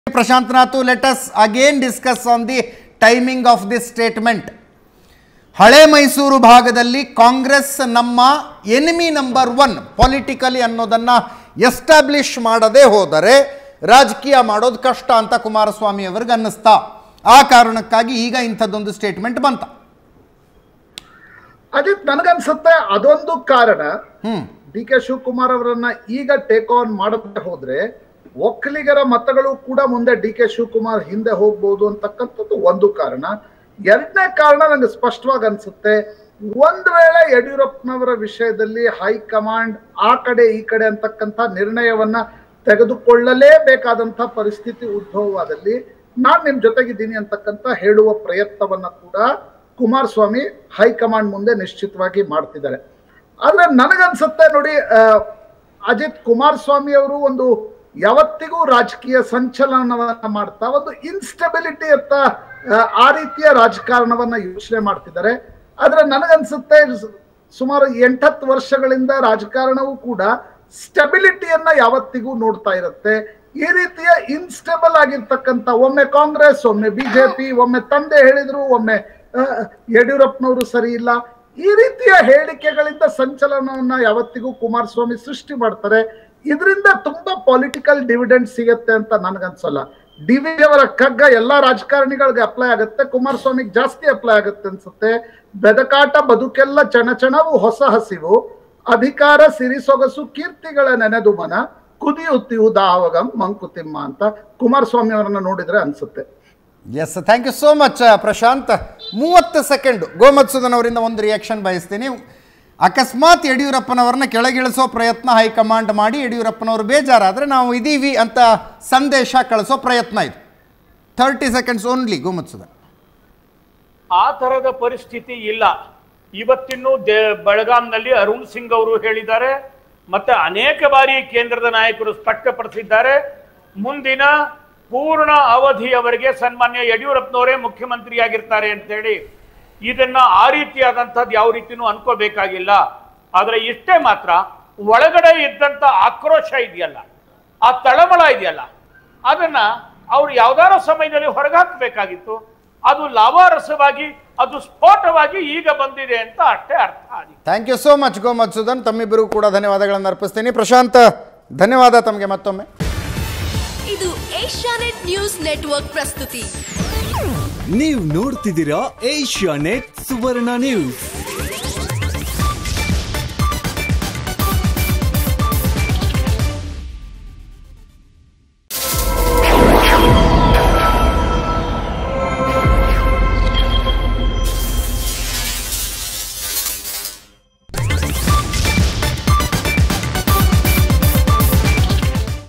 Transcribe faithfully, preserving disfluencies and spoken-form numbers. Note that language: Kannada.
Prashant Nathu, let us again discuss on the timing of this statement. ಹಳೆ ಮೈಸೂರು ಭಾಗದಲ್ಲಿ ಕಾಂಗ್ರೆಸ್ ನಮ್ಮ ಎನಿಮಿ ನಂಬರ್ ಒನ್ ಪೊಲಿಟಿಕಲಿ ಅನ್ನೋದನ್ನು ಎಸ್ಟಾಬ್ಲಿಷ್ ಮಾಡದೇ ಹೋದರೆ ರಾಜಕೀಯ ಮಾಡೋದು ಕಷ್ಟ ಅಂತ ಕುಮಾರಸ್ವಾಮಿ ಅವರಿಗೆ ಅನ್ನಿಸ್ತಾ. ಆ ಕಾರಣಕ್ಕಾಗಿ ಈಗ ಇಂಥದ್ದೊಂದು ಸ್ಟೇಟ್ಮೆಂಟ್ ಬಂತ. ಅಜಿತ್, ನನಗನ್ಸುತ್ತೆ ಅದೊಂದು ಕಾರಣ. ಡಿ ಕೆ ಶಿವಕುಮಾರ್ ಅವರನ್ನ ಈಗ ಟೇಕ್ ಆನ್ ಮಾಡದೆ ಹೋದ್ರೆ ಒಕ್ಕಲಿಗರ ಮತಗಳು ಕೂಡ ಮುಂದೆ ಡಿ ಕೆ ಶಿವಕುಮಾರ್ ಹಿಂದೆ ಹೋಗ್ಬೋದು ಅಂತಕ್ಕಂಥದ್ದು ಒಂದು ಕಾರಣ. ಎರಡನೇ ಕಾರಣ ನನಗೆ ಸ್ಪಷ್ಟವಾಗಿ ಅನ್ಸುತ್ತೆ, ಒಂದ್ ವೇಳೆ ಯಡಿಯೂರಪ್ಪನವರ ವಿಷಯದಲ್ಲಿ ಹೈಕಮಾಂಡ್ ಆ ಕಡೆ ಈ ಕಡೆ ಅಂತಕ್ಕಂಥ ನಿರ್ಣಯವನ್ನ ತೆಗೆದುಕೊಳ್ಳಲೇಬೇಕಾದಂಥ ಪರಿಸ್ಥಿತಿ ಉದ್ಭವವಾದಲ್ಲಿ ನಾನ್ ನಿಮ್ ಜೊತೆಗಿದ್ದೀನಿ ಅಂತಕ್ಕಂಥ ಹೇಳುವ ಪ್ರಯತ್ನವನ್ನ ಕೂಡ ಕುಮಾರಸ್ವಾಮಿ ಹೈಕಮಾಂಡ್ ಮುಂದೆ ನಿಶ್ಚಿತವಾಗಿ ಮಾಡ್ತಿದ್ದಾರೆ. ಆದ್ರೆ ನನಗನ್ಸುತ್ತೆ ನೋಡಿ ಅಜಿತ್, ಕುಮಾರಸ್ವಾಮಿ ಅವರು ಒಂದು ಯಾವತ್ತಿಗೂ ರಾಜಕೀಯ ಸಂಚಲನವನ್ನ ಮಾಡ್ತಾ ಒಂದು ಇನ್ಸ್ಟೆಬಿಲಿಟಿ ಅಂತ ಆ ರೀತಿಯ ರಾಜಕಾರಣವನ್ನ ಯೋಚನೆ ಮಾಡ್ತಿದ್ದಾರೆ. ಆದ್ರೆ ನನಗನ್ಸುತ್ತೆ ಸುಮಾರು ಎಂಟತ್ತು ವರ್ಷಗಳಿಂದ ರಾಜಕಾರಣವೂ ಕೂಡ ಸ್ಟೆಬಿಲಿಟಿಯನ್ನ ಯಾವತ್ತಿಗೂ ನೋಡ್ತಾ ಇರುತ್ತೆ. ಈ ರೀತಿಯ ಇನ್ಸ್ಟೆಬಲ್ ಆಗಿರ್ತಕ್ಕಂಥ, ಒಮ್ಮೆ ಕಾಂಗ್ರೆಸ್, ಒಮ್ಮೆ ಬಿಜೆಪಿ, ಒಮ್ಮೆ ತಂದೆ ಹೇಳಿದ್ರು, ಒಮ್ಮೆ ಯಡಿಯೂರಪ್ಪನವರು ಸರಿ ಇಲ್ಲ, ಈ ರೀತಿಯ ಹೇಳಿಕೆಗಳಿಂದ ಸಂಚಲನವನ್ನ ಯಾವತ್ತಿಗೂ ಕುಮಾರಸ್ವಾಮಿ ಸೃಷ್ಟಿ ಮಾಡ್ತಾರೆ. ಇದರಿಂದ ತುಂಬಾ ಪೊಲಿಟಿಕಲ್ ಡಿವಿಡೆಂಡ್ ಸಿಗತ್ತೆ ಅಂತ ನನ್ಗನ್ಸಲ್ಲ. ಡಿ ವಿ ಅವರ ಕಗ್ಗ ಎಲ್ಲಾ ರಾಜಕಾರಣಿಗಳಿಗೆ ಅಪ್ಲೈ ಆಗುತ್ತೆ, ಕುಮಾರಸ್ವಾಮಿಗೆ ಜಾಸ್ತಿ ಅಪ್ಲೈ ಆಗುತ್ತೆ ಅನ್ಸುತ್ತೆ. ಬೆದಕಾಟ ಬದುಕೆಲ್ಲ ಚಣಚಣವು ಹೊಸ ಹಸಿವು, ಅಧಿಕಾರ ಸಿರಿ ಸೊಗಸು ಕೀರ್ತಿಗಳ ನೆನೆದು ಮನ ಕುದಿಯುತ್ತಿಯುದಾವಗಂ ಮಂಕುತಿಮ್ಮ ಅಂತ ಕುಮಾರಸ್ವಾಮಿ ಅವರನ್ನ ನೋಡಿದ್ರೆ ಅನ್ಸುತ್ತೆ. Yes, thank you so much Prashant. ಮೂವತ್ತು ಸೆಕೆಂಡ್ ಗೋಮತ್ಸುಧನ್ ಅವರಿಂದ ಒಂದು ರಿಯಾಕ್ಷನ್ ಬಯಸ್ತೀನಿ. ಅಕಸ್ಮಾತ್ ಯಡಿಯೂರಪ್ಪನವ್ರನ್ನ ಕೆಳಗಿಳಿಸೋ ಪ್ರಯತ್ನ ಹೈಕಮಾಂಡ್ ಮಾಡಿ ಯಡಿಯೂರಪ್ಪನವರು ಬೇಜಾರಾದರೆ ನಾವು ಇದೀವಿ ಅಂತ ಸಂದೇಶ ಕಳಿಸೋ ಪ್ರಯತ್ನ ಇದು. ಥರ್ಟಿ ಸೆಕೆಂಡ್ಸ್ ಓನ್ಲಿ ಗೋಮತ್ಸುಧನ್. ಆ ಥರದ ಪರಿಸ್ಥಿತಿ ಇಲ್ಲ. ಇವತ್ತಿನ್ನು ದೇ ಬೆಳಗಾಂನಲ್ಲಿ ಅರುಣ್ ಸಿಂಗ್ ಅವರು ಹೇಳಿದ್ದಾರೆ, ಮತ್ತೆ ಅನೇಕ ಬಾರಿ ಕೇಂದ್ರದ ನಾಯಕರು ಸ್ಪಷ್ಟಪಡಿಸಿದ್ದಾರೆ, ಮುಂದಿನ ಪೂರ್ಣ ಅವಧಿಯವರೆಗೆ ಸನ್ಮಾನ್ಯ ಯಡಿಯೂರಪ್ಪನವರೇ ಮುಖ್ಯಮಂತ್ರಿಯಾಗಿರ್ತಾರೆ ಅಂತೇಳಿ. ಇದನ್ನ ಆ ರೀತಿಯಾದಂಥದ್ದು ಯಾವ ರೀತಿನೂ ಅನ್ಕೋಬೇಕಾಗಿಲ್ಲ. ಆದ್ರೆ ಇಷ್ಟೇ ಮಾತ್ರ, ಒಳಗಡೆ ಇದ್ದಂಥ ಆಕ್ರೋಶ ಇದೆಯಲ್ಲ, ಆ ತಳಮಳ ಇದೆಯಲ್ಲ, ಅದನ್ನ ಅವ್ರು ಯಾವ್ದಾರ ಸಮಯದಲ್ಲಿ ಹೊರಗಾಕಬೇಕಾಗಿತ್ತು. ಅದು ಲಾವಾರಸವಾಗಿ, ಅದು ಸ್ಫೋಟವಾಗಿ ಈಗ ಬಂದಿದೆ ಅಂತ ಅಷ್ಟೇ ಅರ್ಥ ಆಗಿದೆ. ಥ್ಯಾಂಕ್ ಯು ಸೋ ಮಚ್ ಗೋಮತ್ಸುಧನ್. ತಮ್ಮಿಬ್ಬರಿಗೂ ಕೂಡ ಧನ್ಯವಾದಗಳನ್ನು ಅರ್ಪಿಸ್ತೀನಿ. ಪ್ರಶಾಂತ್, ಧನ್ಯವಾದ ತಮಗೆ ಮತ್ತೊಮ್ಮೆ. ಇದು ಏಷ್ಯಾನೆಟ್ ನ್ಯೂಸ್ ನೆಟ್ವರ್ಕ್ ಪ್ರಸ್ತುತಿ. ನೀವು ನೋಡ್ತಿದ್ದೀರಾ ಏಷ್ಯಾನೆಟ್ ಸುವರ್ಣ ನ್ಯೂಸ್.